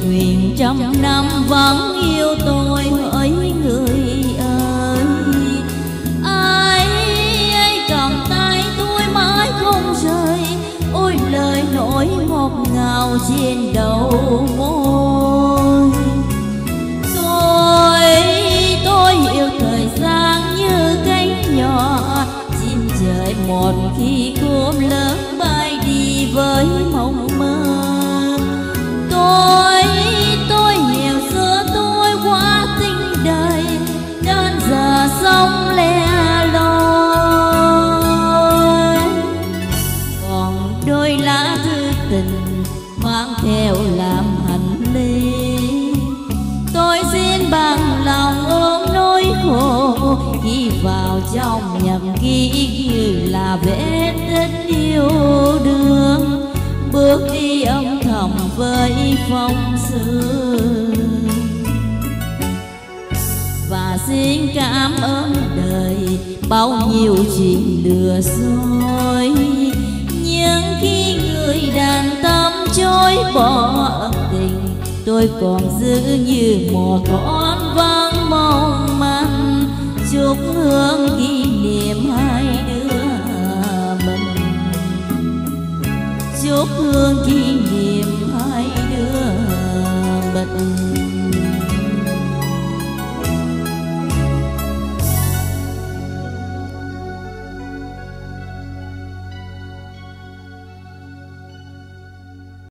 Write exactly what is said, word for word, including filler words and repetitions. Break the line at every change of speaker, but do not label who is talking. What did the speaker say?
nguyện trăm năm vẫn yêu tôi hỡi người ơi. Ai ai cầm tay tôi mãi không rời, ôi lời nỗi ngọt ngào trên đầu môi. Tôi tôi yêu thời gian như cánh nhỏ chim trời, một khi cốm lớn bay đi với mộng mơ. Tôi tôi hiểu xưa tôi quá tình đời nên giờ sống lẻ loi. Còn đôi lá thư tình mang theo làm hành lý, tôi xin bằng lòng ôm nỗi khổ ghi vào trong nhật ký như là vết tích yêu đương, bước đi âm thầm với phong sương. Và xin cảm ơn đời bao nhiêu chuyện lừa dối, nhưng khi người đàn tâm chối bỏ ân tình, tôi còn giữ như một con vắng mong manh, chúc hương kỷ niệm hai đứa mình, chúc hương kỷ niệm